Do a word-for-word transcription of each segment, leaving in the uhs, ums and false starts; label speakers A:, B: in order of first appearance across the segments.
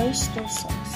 A: oyster sauce.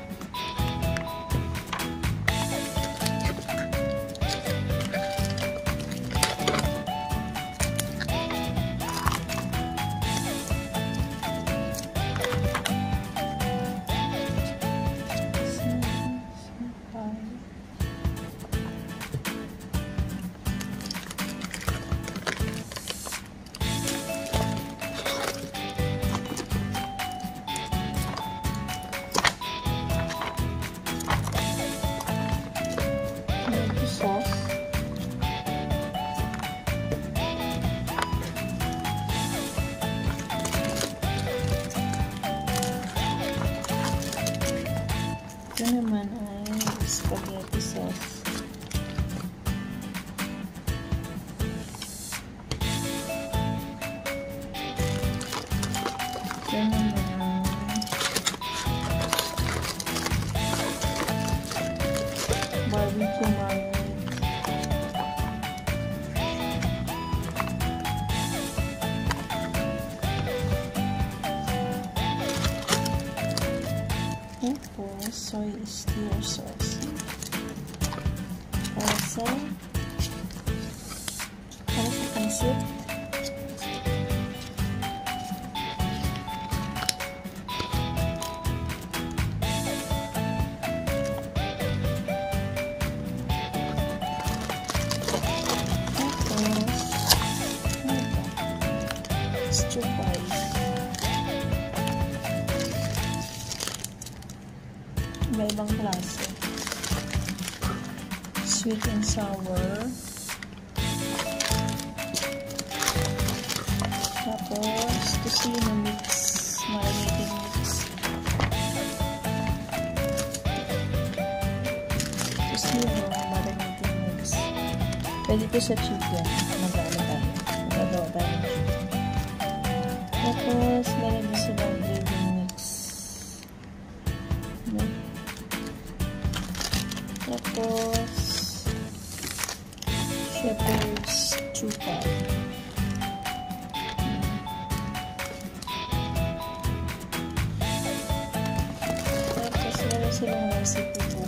A: Sauce. Ito naman ay spaghetti sauce. Ito naman barbecue marinade. Tapos, soy steer sauce. Para sa para sa pansit. Tapos, stir fry. Iba-ibang klase. Sweet and sour. Tapos, tocino mix. Marinating mix. Tocino marinating mix. Pwede ito sa chicken. Mag-ano tayo. Mag-agawa tayo ng chicken. Tapos, meron din silang gravy mix. No? Tapos, shepherd's chupa. Tapos, meron silang recipe book.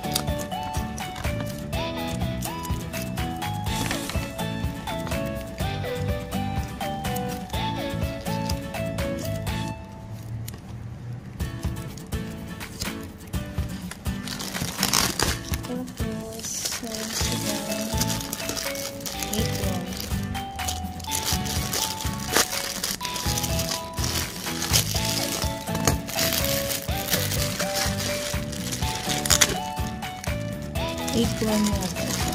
A: Tapos, meron silang apron. Apron yata ito.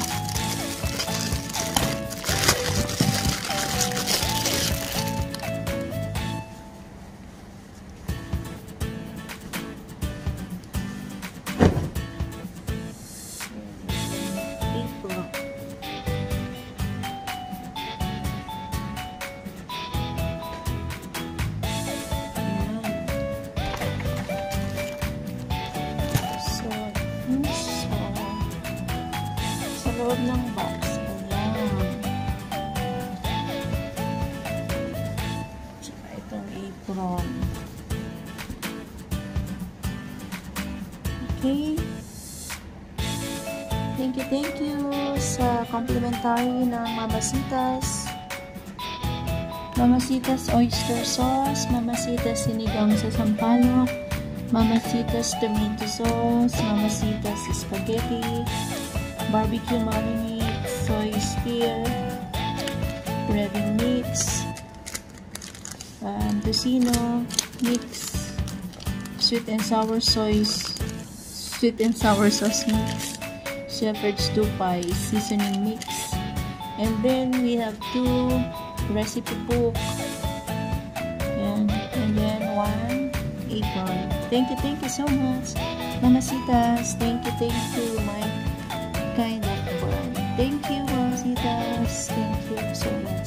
A: Loob ng box. Ayan. Tsaka itong apron. Okay. Thank you, thank you sa complimentary ng Mamasitas. Mamasitas oyster sauce, Mamasitas sinigang sa sampalok, Mamasitas tomato sauce, Mamasitas spaghetti, barbecue marinade, soy spear, breading mix, um, tocino mix, sweet and sour sauce, sweet and sour sauce mix, shepherd's tupay seasoning mix, and then we have two recipe book, and, and then one apron. Thank you, thank you so much, Mamasitas. Thank you, thank you, my kind of brand. Thank you, Mamasitas. Thank you so much.